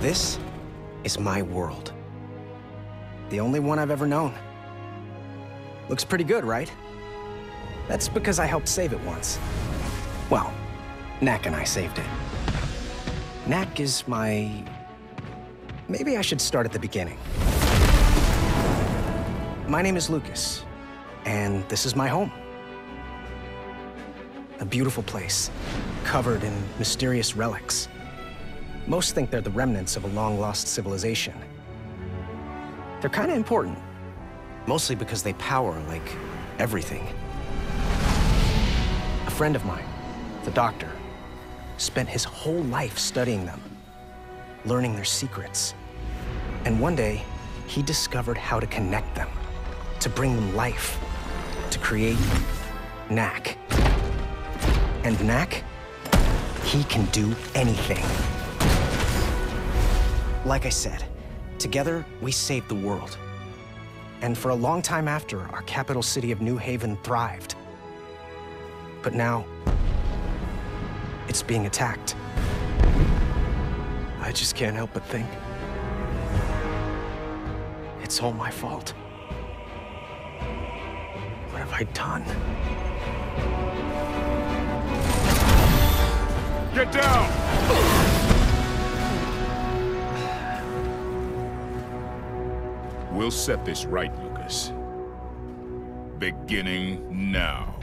This is my world. The only one I've ever known. Looks pretty good, right? That's because I helped save it once. Well, Knack and I saved it. Knack is my... Maybe I should start at the beginning. My name is Lucas, and this is my home. A beautiful place, covered in mysterious relics. Most think they're the remnants of a long-lost civilization. They're kind of important, mostly because they power, like, everything. A friend of mine, the doctor, spent his whole life studying them, learning their secrets. And one day, he discovered how to connect them, to bring them life, to create Knack. And Knack, he can do anything. Like I said, together, we saved the world. And for a long time after, our capital city of New Haven thrived. But now, it's being attacked. I just can't help but think it's all my fault. What have I done? Get down! We'll set this right, Lucas. Beginning now.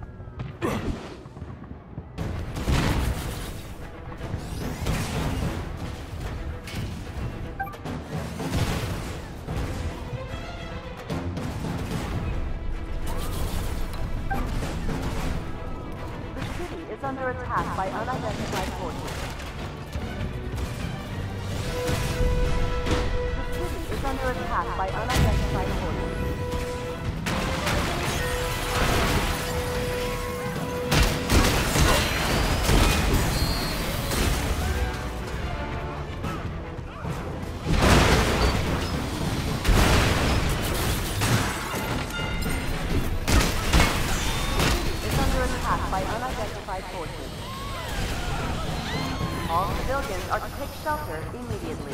Under attack by unidentified forces. The city is under attack by unidentified forces. All civilians are to take shelter immediately.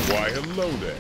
Why, hello there.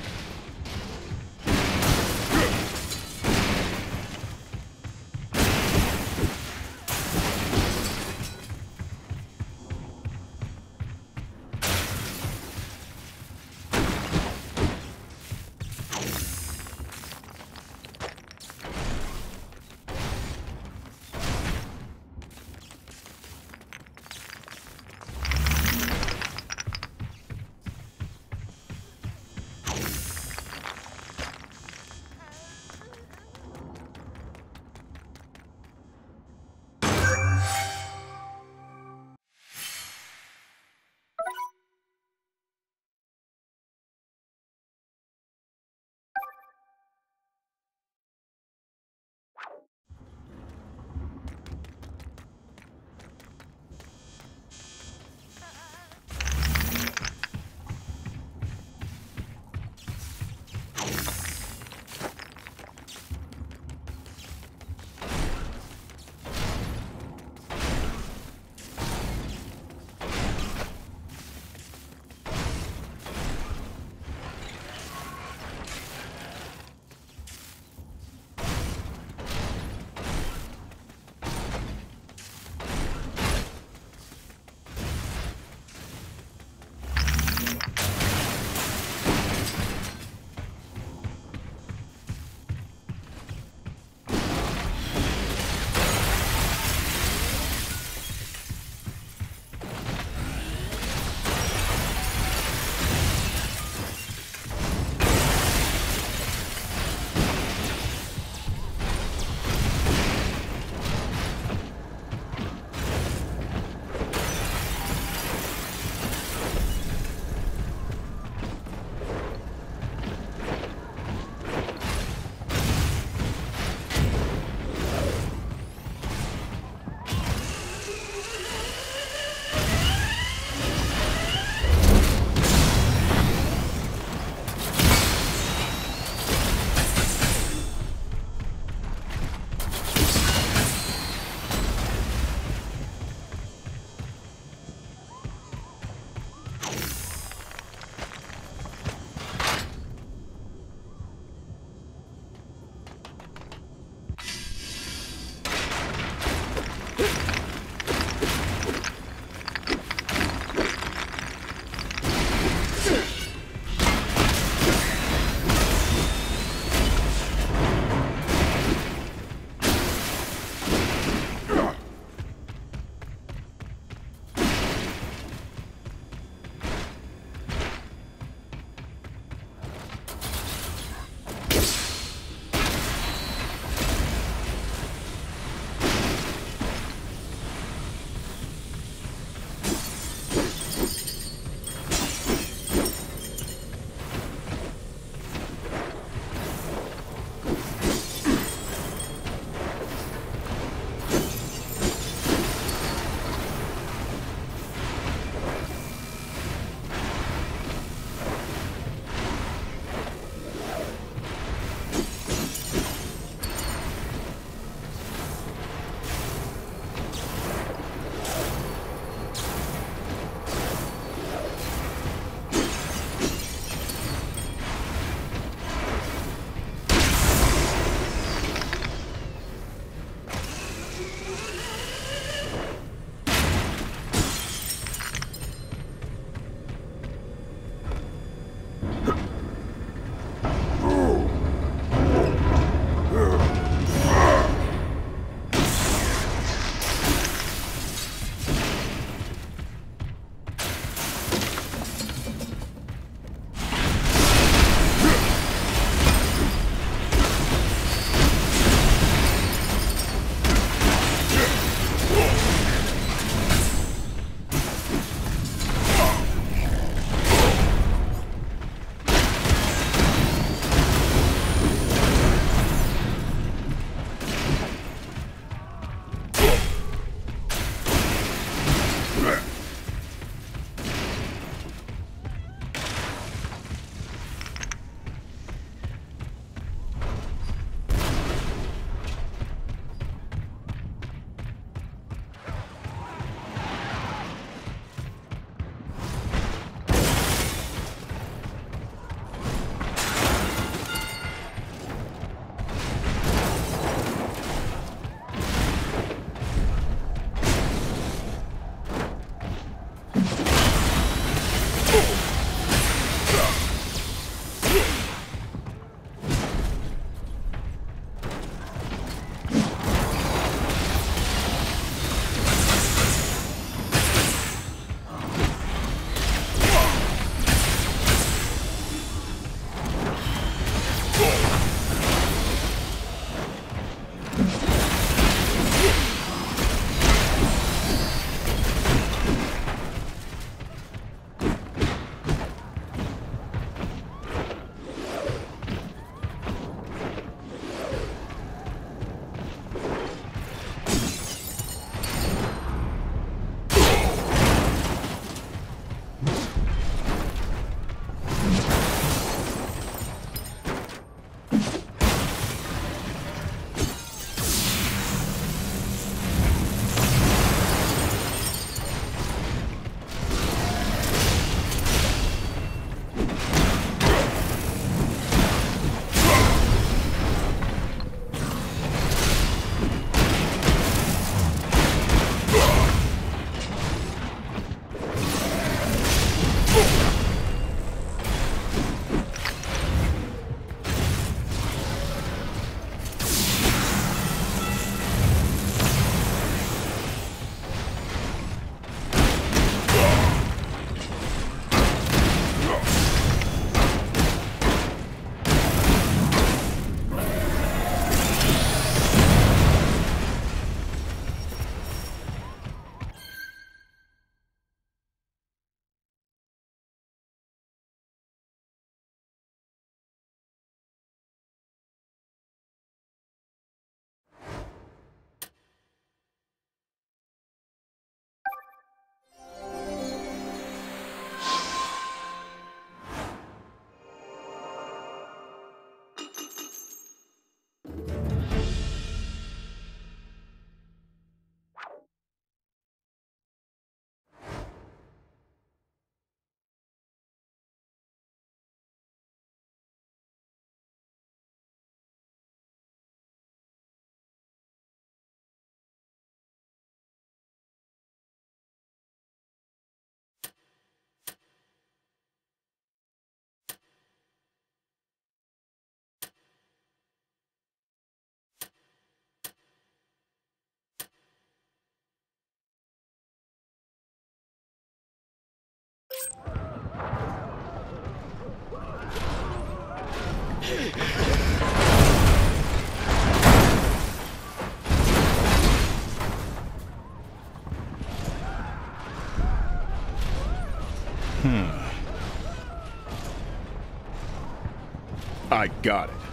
I got it.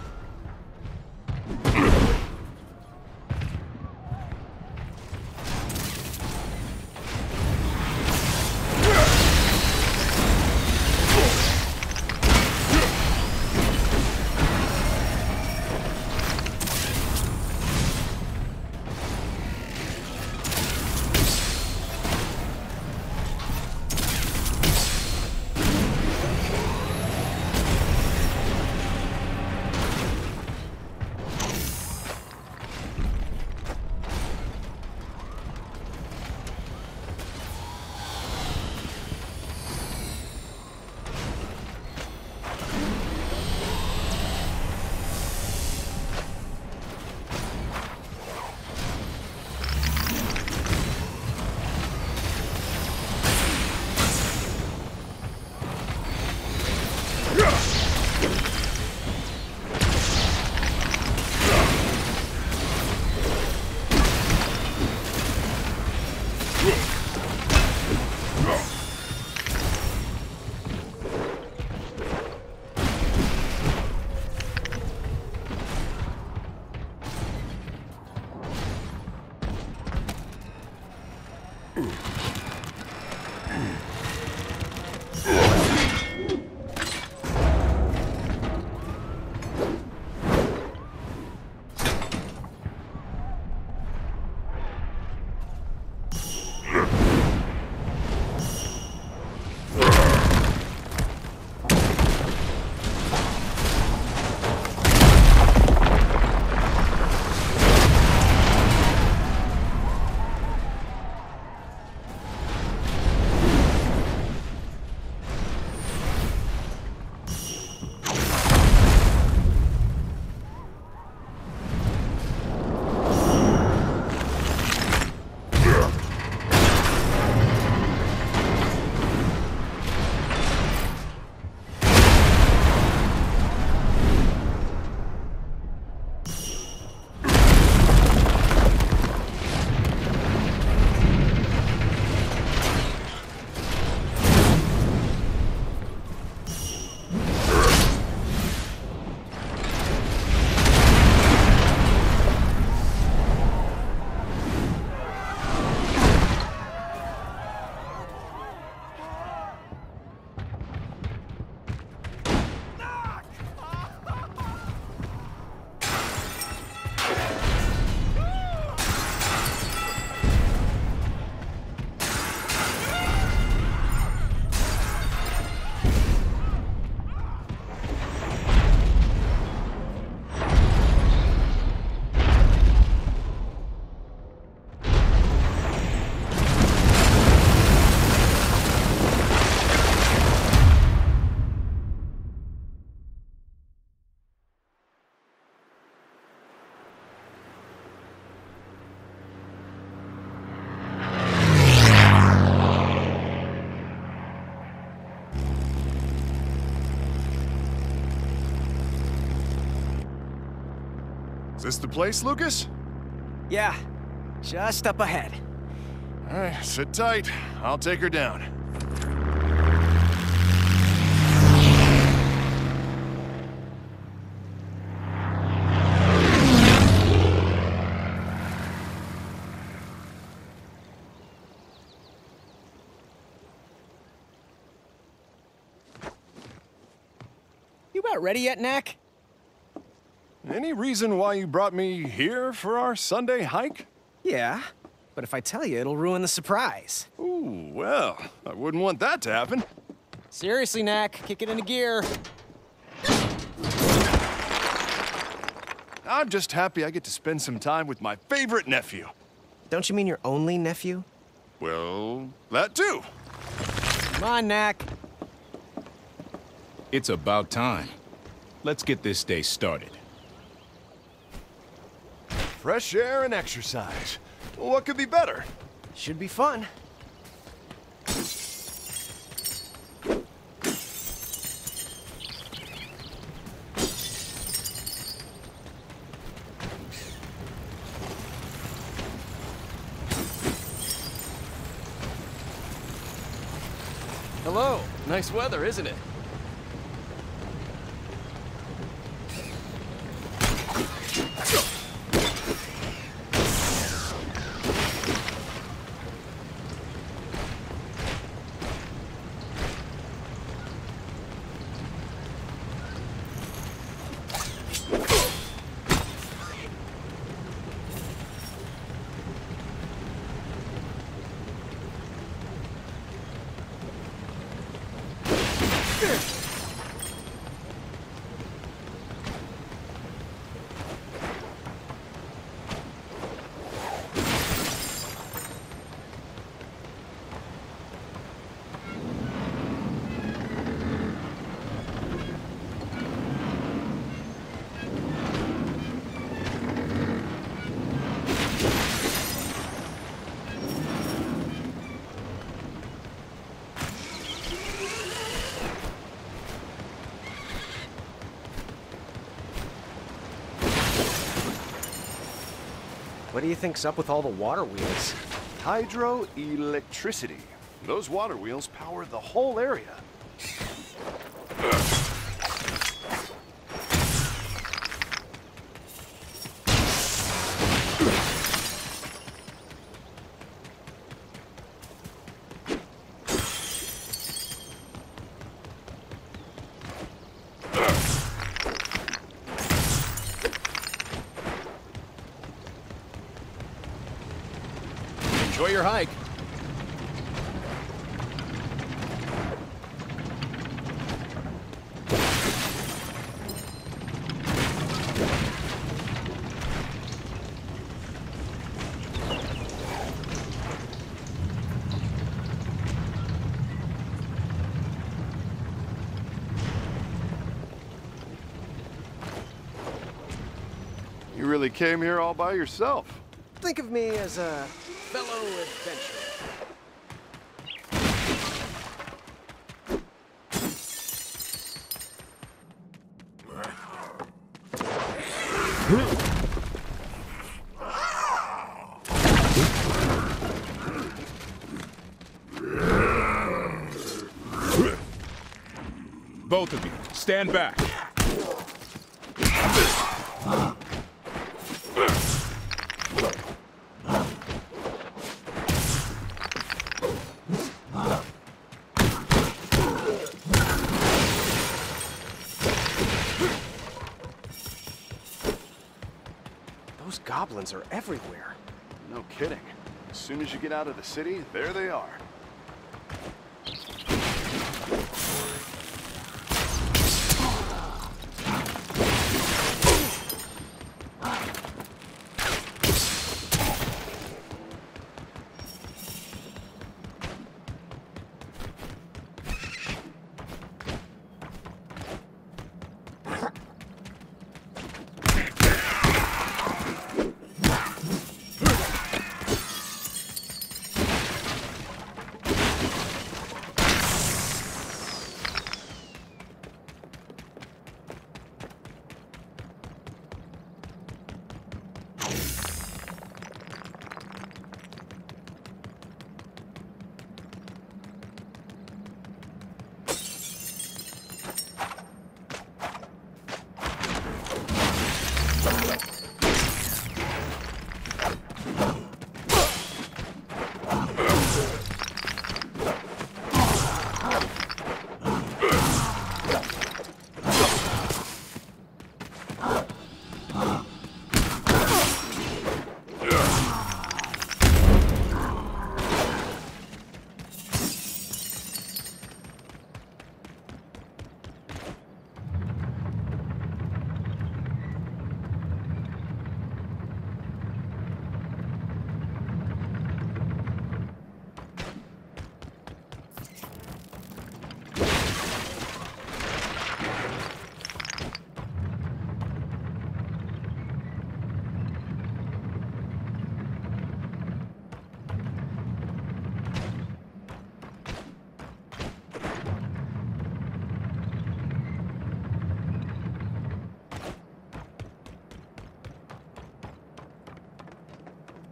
Is this the place, Lucas? Yeah, just up ahead. All right, sit tight. I'll take her down. You about ready yet, Knack? Any reason why you brought me here for our Sunday hike? Yeah, but if I tell you, it'll ruin the surprise. Ooh, well, I wouldn't want that to happen. Seriously, Knack, kick it into gear. I'm just happy I get to spend some time with my favorite nephew. Don't you mean your only nephew? Well, that too. Come on, Knack. It's about time. Let's get this day started. Fresh air and exercise. What could be better? Should be fun. Hello. Nice weather, isn't it? What do you think's up with all the water wheels? Hydroelectricity. Those water wheels power the whole area. Enjoy your hike. You really came here all by yourself. Think of me as a fellow adventurer. Both of you, stand back. Those goblins are everywhere. No kidding. As soon as you get out of the city, there they are.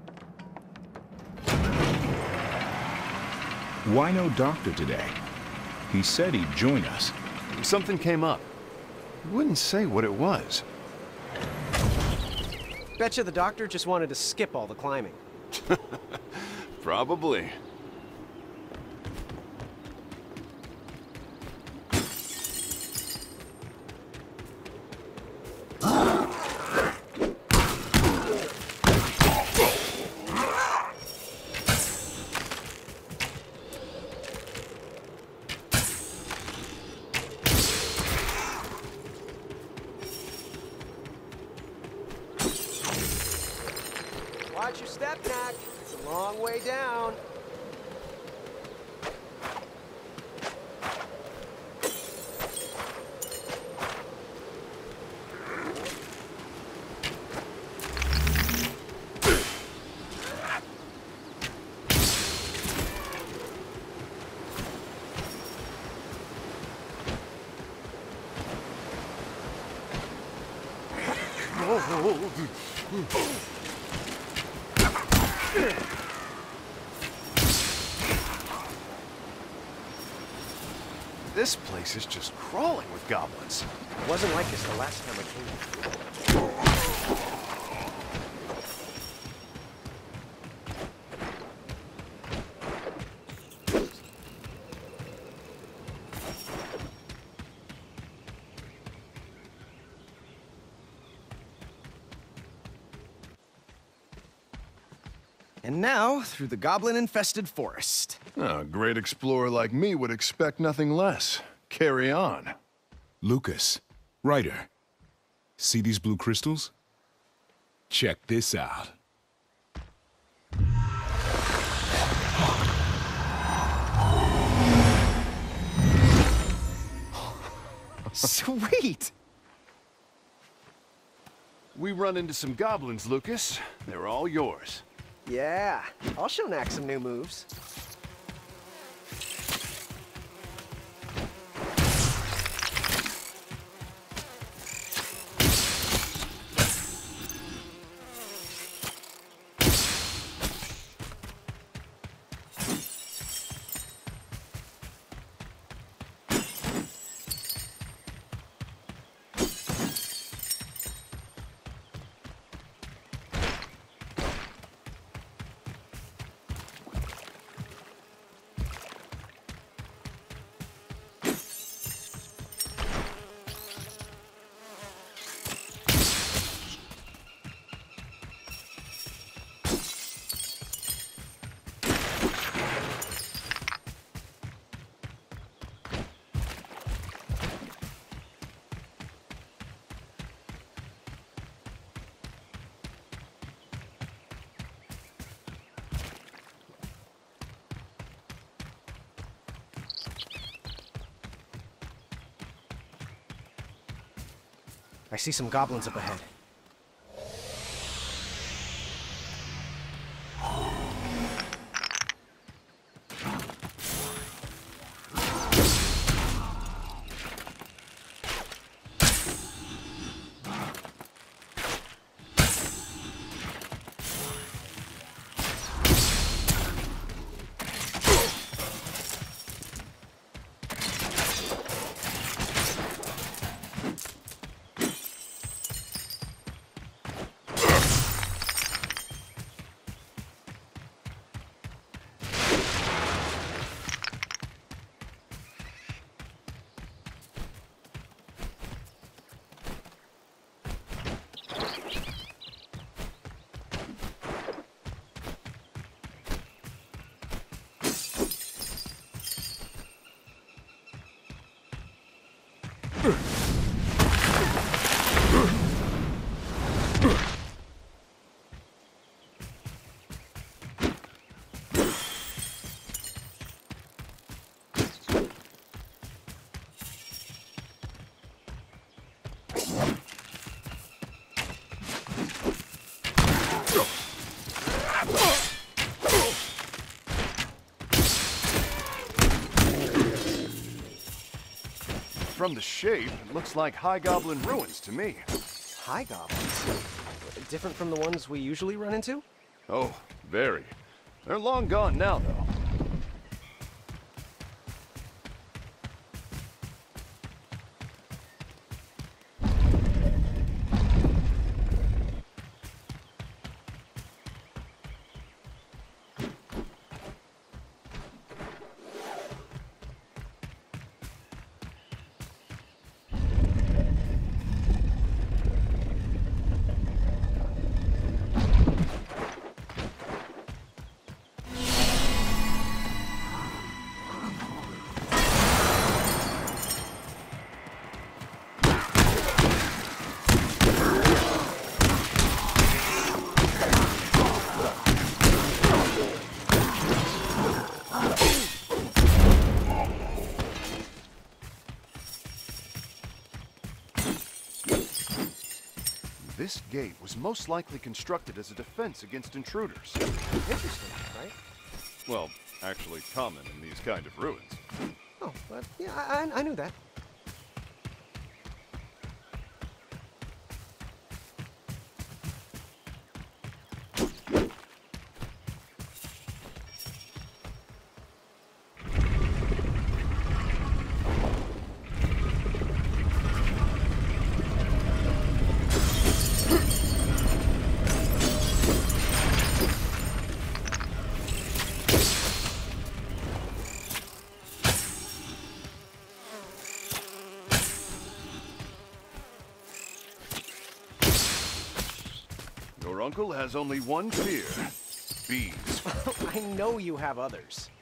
Why no doctor today? He said he'd join us. Something came up. He wouldn't say what it was. Betcha the doctor just wanted to skip all the climbing. Probably. Watch your step, Knack. It's a long way down. This place is just crawling with goblins. It wasn't like this the last time I came here. And now, through the goblin-infested forest. A great explorer like me would expect nothing less. Carry on. Lucas, Ryder, see these blue crystals? Check this out. Sweet! We run into some goblins, Lucas. They're all yours. Yeah, I'll show Knack some new moves. I see some goblins up ahead. From the shape, it looks like High Goblin ruins to me. High goblins? Different from the ones we usually run into? Oh, very. They're long gone now, though. This gate was most likely constructed as a defense against intruders. Interesting, right? Well, actually common in these kind of ruins. Oh, but yeah, I knew that. Your uncle has only one fear. Bees. I know you have others.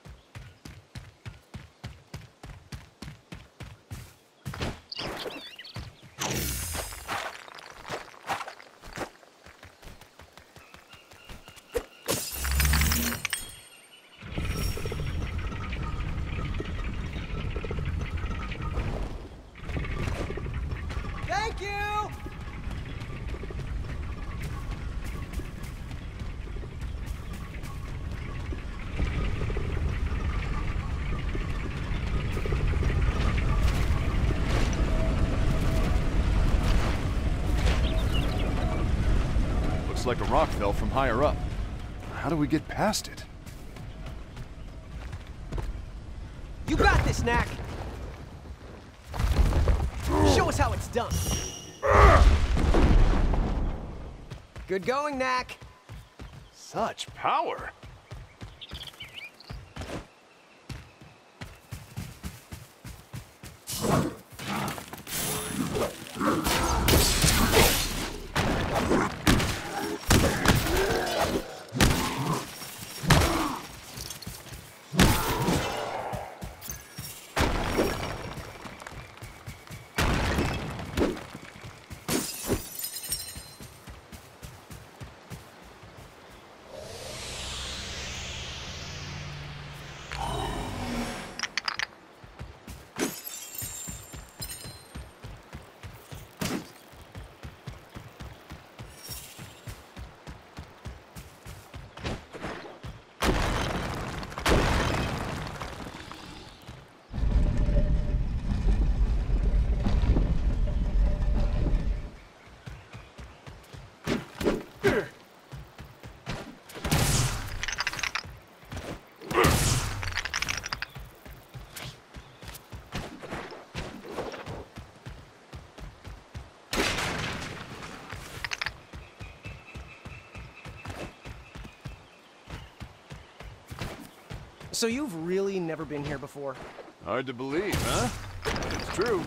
Thank you! Looks like a rock fell from higher up. How do we get past it? You got this, Knack! Show us how it's done. Good going, Knack. Such power! So you've really never been here before? Hard to believe, huh? It's true.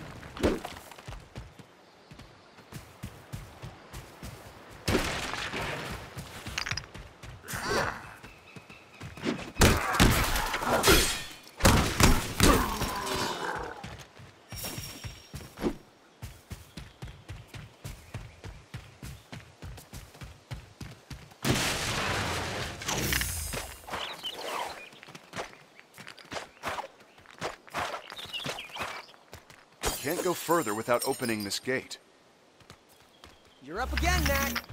Can't go further without opening this gate. You're up again, Knack.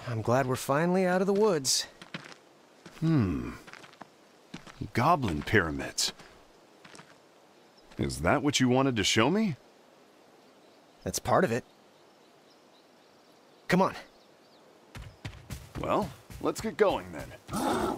I'm glad we're finally out of the woods. Goblin pyramids. Is that what you wanted to show me? That's part of it. Come on. Well, let's get going then.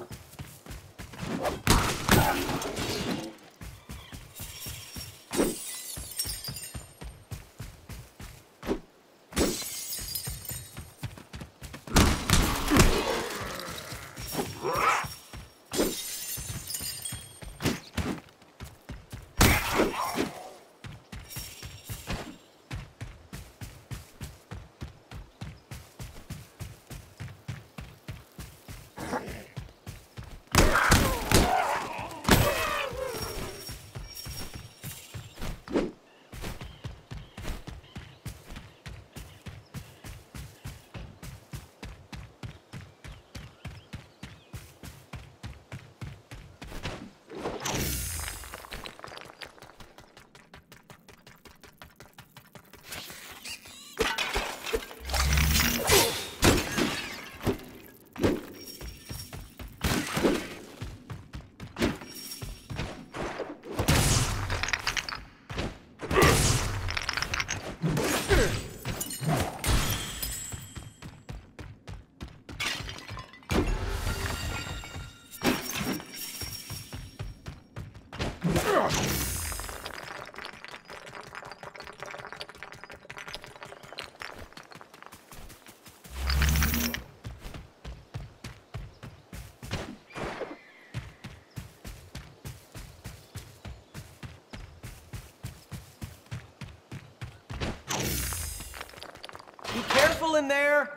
Be careful in there!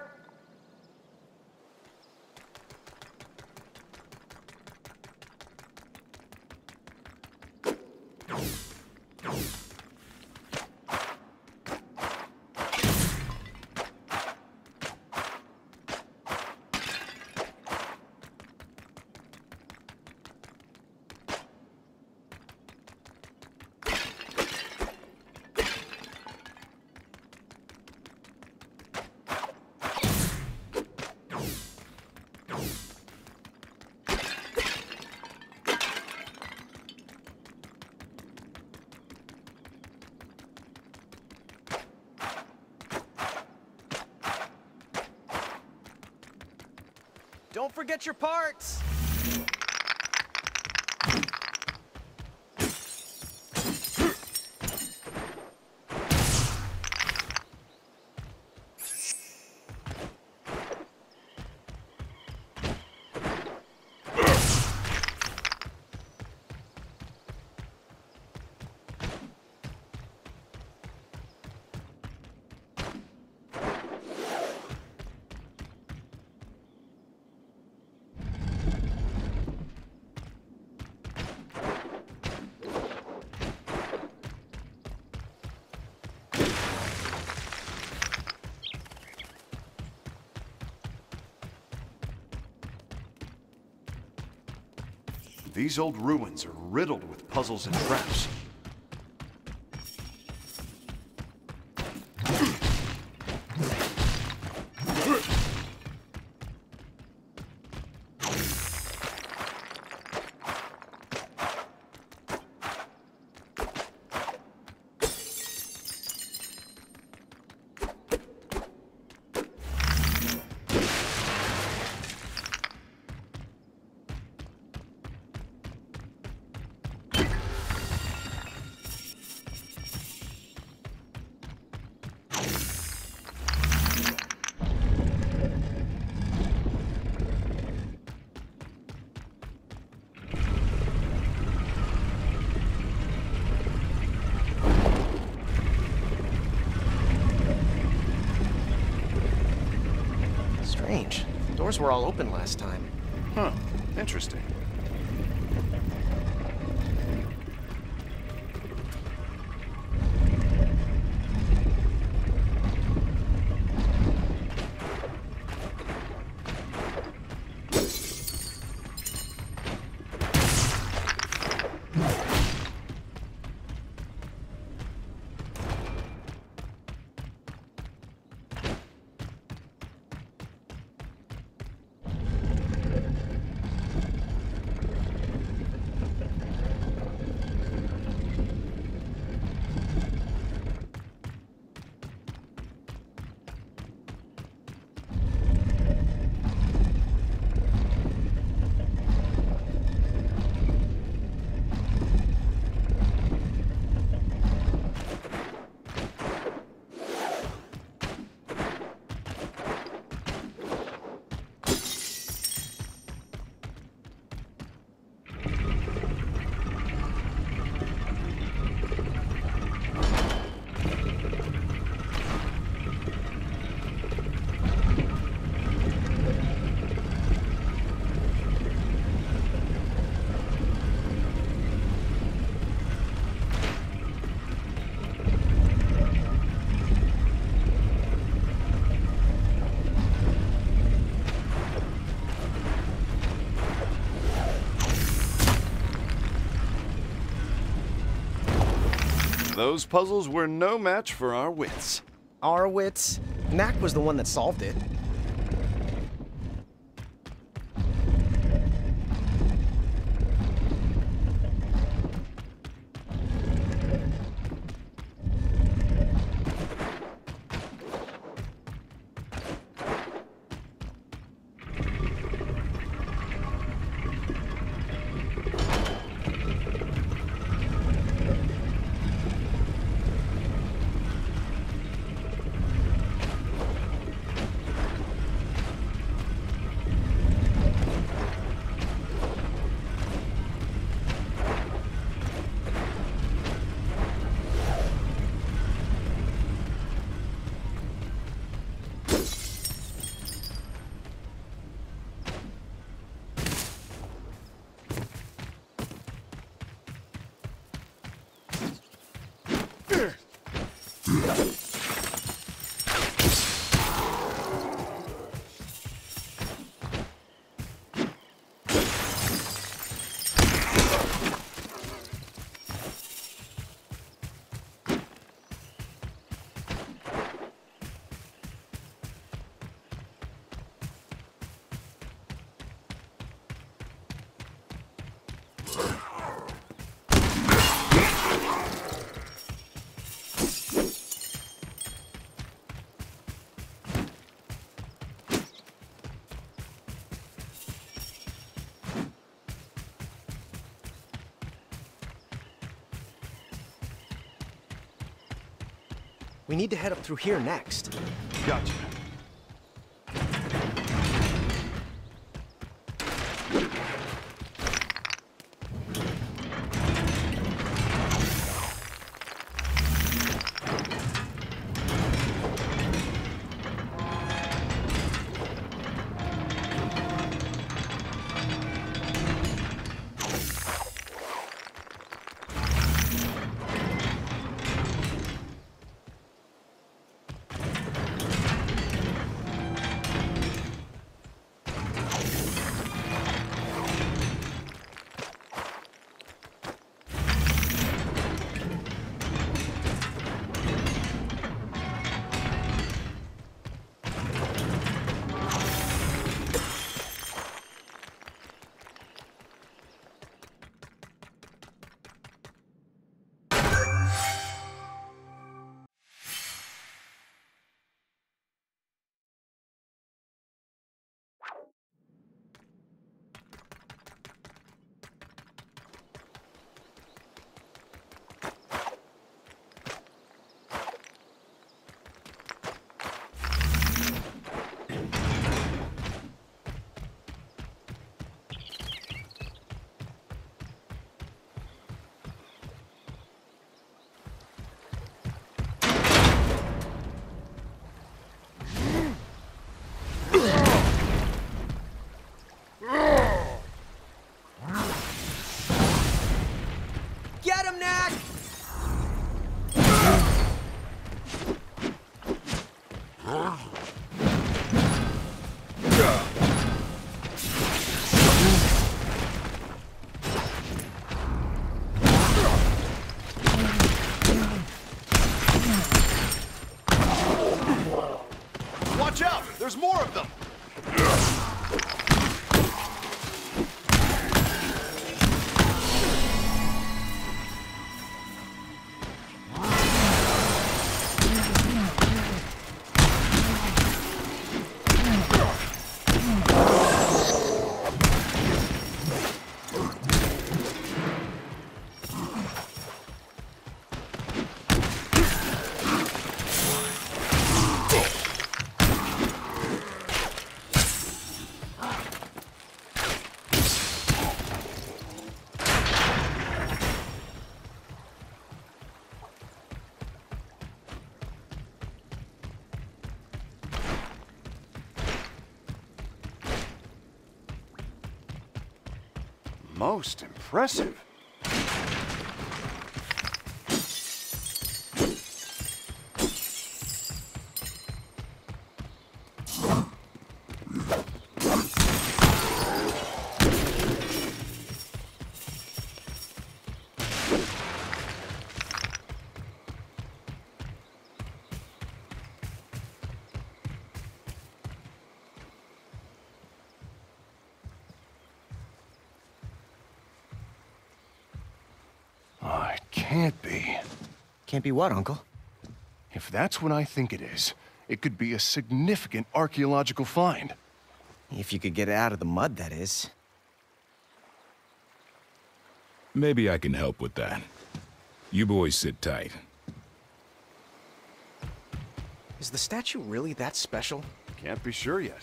Don't forget your parts! These old ruins are riddled with puzzles and traps. Strange. The doors were all open last time. Huh. Interesting. Those puzzles were no match for our wits. Our wits? Knack was the one that solved it. We need to head up through here next. Gotcha. Get him, Knack! Watch out! There's more of them! Most impressive. can't be. Can't be what, Uncle? If that's what I think it is, it could be a significant archaeological find. If you could get it out of the mud, that is. Maybe I can help with that. You boys sit tight. Is the statue really that special? Can't be sure yet.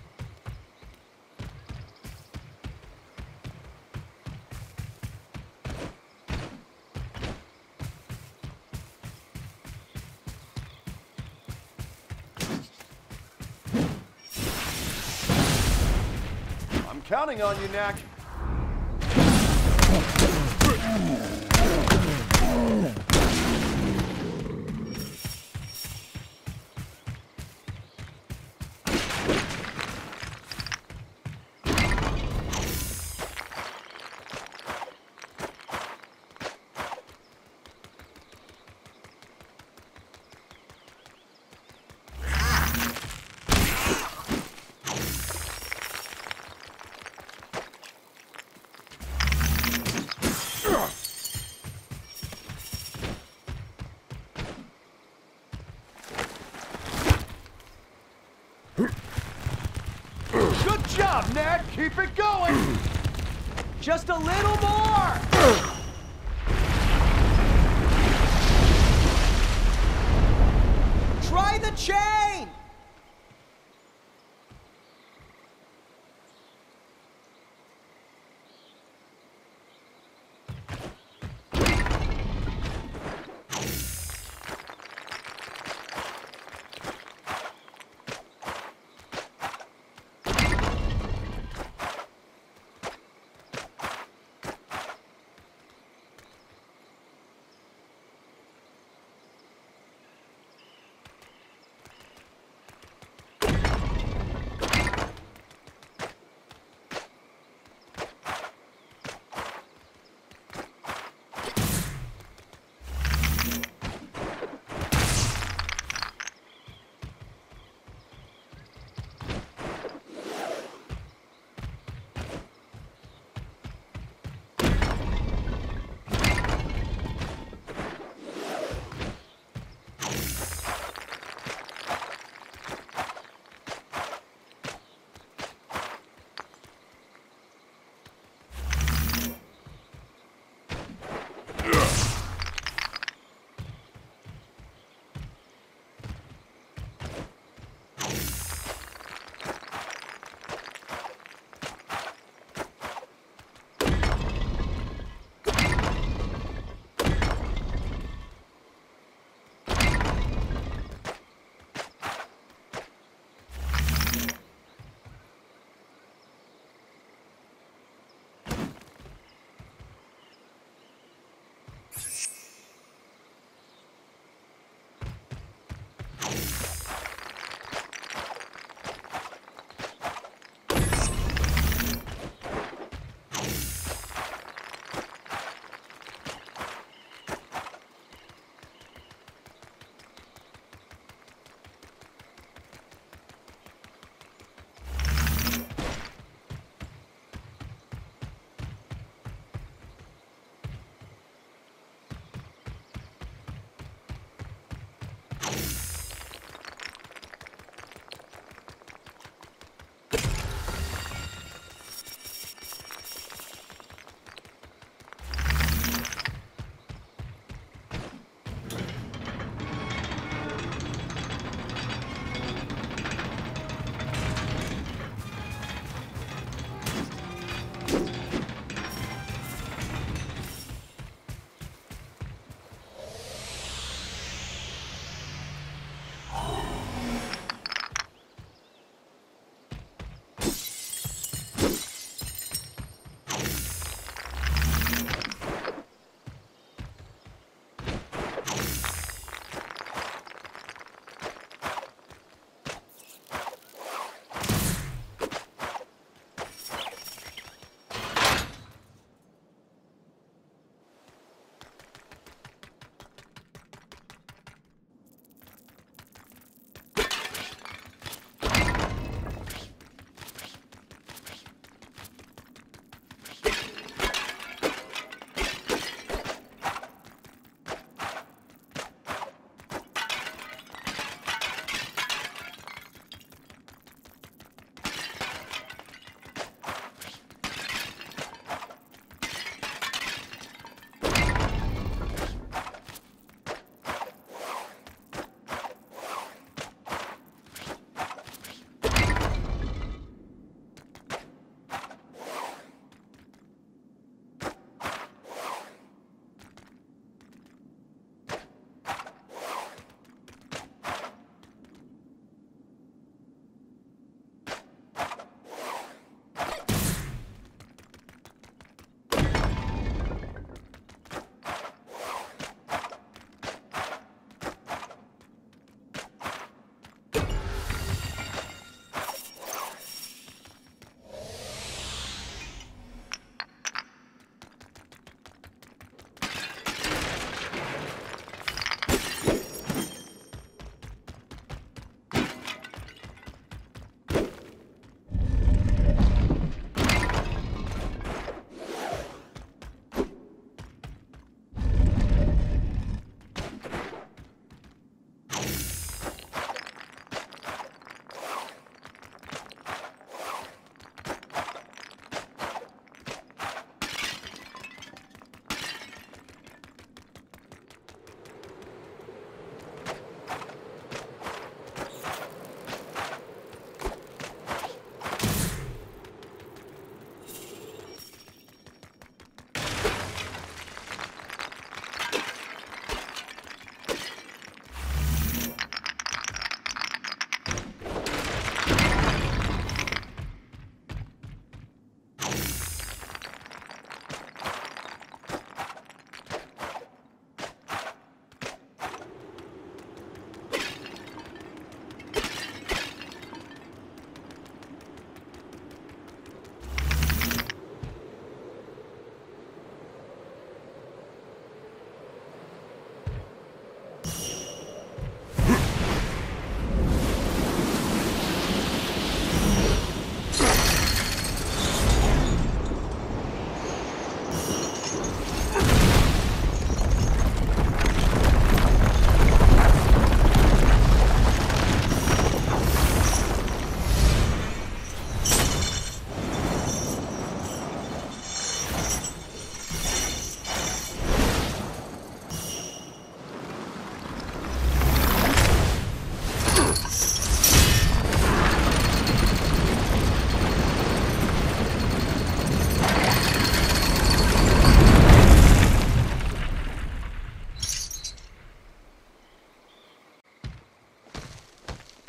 I'm counting on you, Knack. Good job, Knack! Keep it going! Just a little more! Try the chain!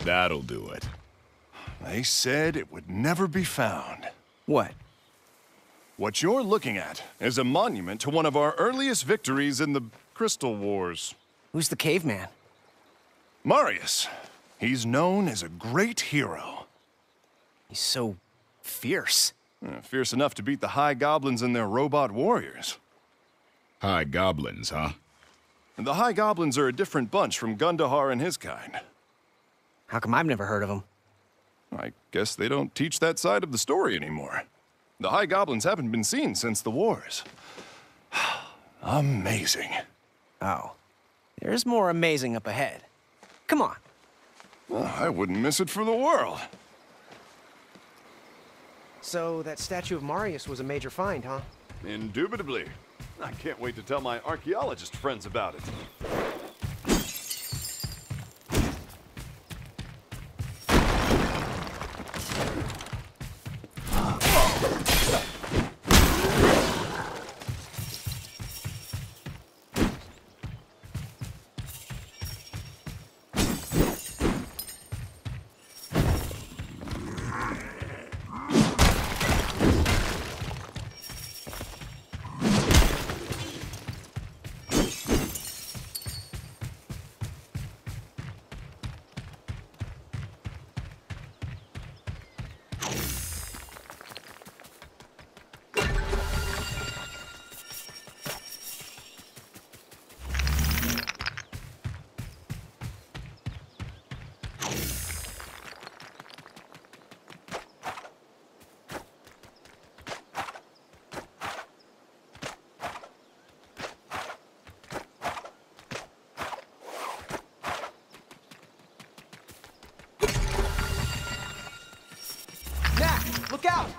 That'll do it. They said it would never be found. What? What you're looking at is a monument to one of our earliest victories in the Crystal Wars. Who's the caveman? Marius. He's known as a great hero. He's so fierce. Fierce enough to beat the High Goblins and their robot warriors. High goblins, huh? And the High Goblins are a different bunch from Gundahar and his kind. How come I've never heard of him? I guess they don't teach that side of the story anymore. The High Goblins haven't been seen since the wars. Amazing. Oh. There's more amazing up ahead. Come on. I wouldn't miss it for the world. So that statue of Marius was a major find, huh? Indubitably. I can't wait to tell my archaeologist friends about it. Look out!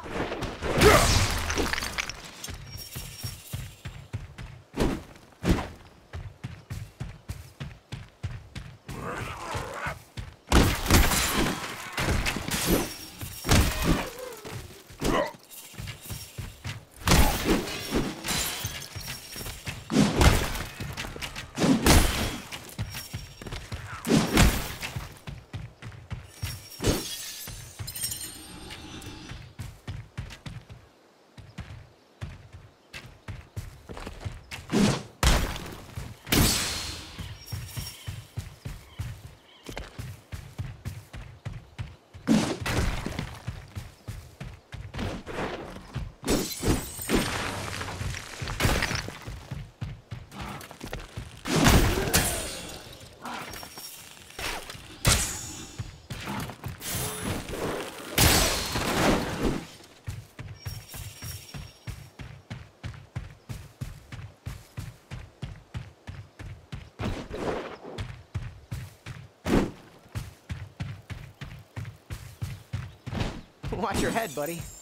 Watch your head, buddy.